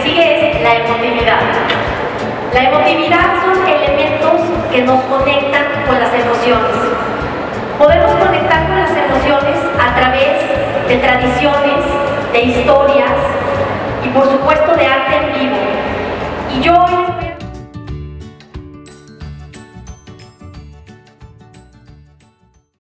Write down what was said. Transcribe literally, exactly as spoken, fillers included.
sigue es la emotividad. La emotividad son elementos que nos conectan con las emociones. Podemos conectar con las emociones a través de tradiciones, de historias y por supuesto de arte